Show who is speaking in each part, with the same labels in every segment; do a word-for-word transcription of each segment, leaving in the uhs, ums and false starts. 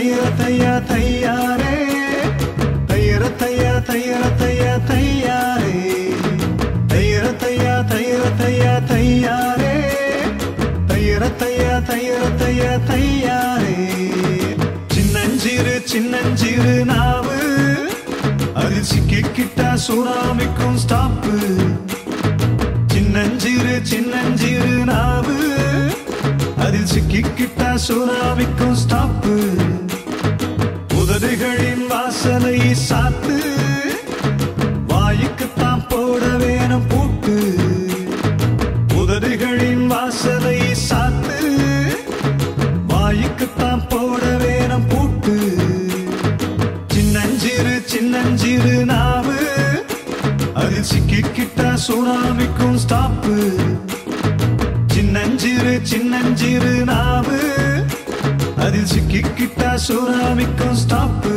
Speaker 1: தையர தையா தையாரே தையர தையா தையர தையா தையாரே தையர தையா தையர தையா தையாரே தையர தையா தையர தையா தையாரே சின்னஞ்சிறு சின்னஞ்சிறு நாவு அதில் சிக்கிக்கிட்டா சுனாமிக்கும் ஸ்டாப்பு சின்னஞ்சிறு சின்னஞ்சிறு நாவு அதில் சிக்கிக்கிட்டா சுனாமிக்கும் ஸ்டாப்பு உதடுகளின் வாசனை சாத்து வாயுக்குத்தான் போட வேணும் பூட்டு உதடுகளின் வாசனை சாத்து வாயுக்குத்தான் போட வேணும் பூட்டு சின்னஞ்சிறு சின்னஞ்சிறு நாவு அதில் சிக்கிக்கிட்டா சுனாமிக்கும் ஸ்டாப்பு சின்னஞ்சிறு சின்னஞ்சிறு நாவு அதில் சிக்கிக்கிட்டா சுனாமிக்கும் ஸ்டாப்பு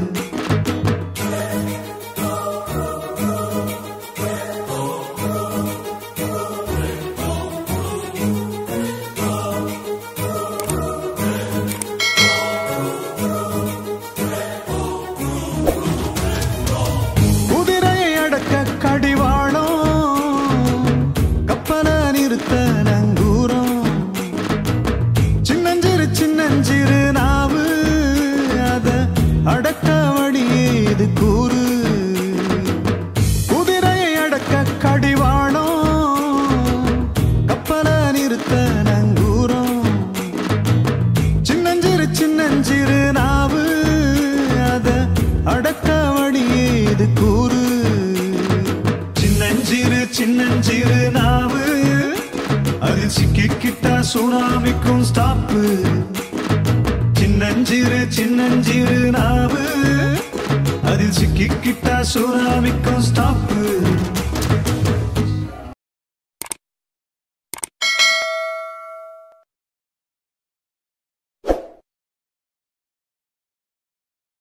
Speaker 1: குதிரையை அடக்க கடிவாளம் கப்பல நிறுத்த நங்கூரம் சின்னஞ்சிறு சின்னஞ்சிறு நாவு அத அடக்க வழியேது கூறு குதிரையை அடக்க கடிவாளம் கப்பல நிறுத்த நங்கூரம் சின்னஞ்சிறு சின்னஞ்சிறு நாவு அத அடக்க வழியேது கூறு சின்னஞ்சிறு சின்னஞ்சிறு நாவு அதில் சிக்கிக்கிட்டா சுனாமிக்கும் ஸ்டாப்பு சின்னஞ்சிறு சின்னஞ்சிறு நாவு அதில் சிக்கிக்கிட்டா சுனாமிக்கும் ஸ்டாப்பு